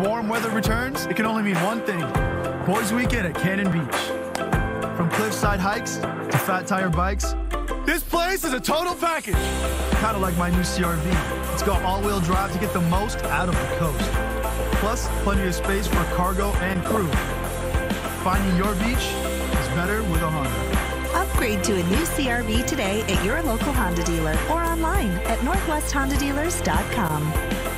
warm weather returns, it can only mean one thing. Boys Weekend at Cannon Beach. From cliffside hikes to fat tire bikes, this place is a total package. Kind of like my new CRV. It's got all-wheel drive to get the most out of the coast. Plus, plenty of space for cargo and crew. Finding your beach is better with a Honda. Upgrade to a new CRV today at your local Honda dealer or online at northwesthondadealers.com.